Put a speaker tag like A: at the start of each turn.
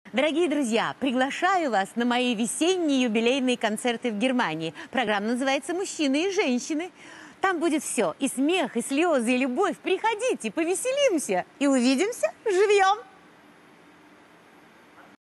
A: Дорогие друзья, приглашаю вас на мои весенние юбилейные концерты в Германии. Программа называется «Мужчины и женщины». Там будет все: и смех, и слезы, и любовь. Приходите, повеселимся и увидимся живьем.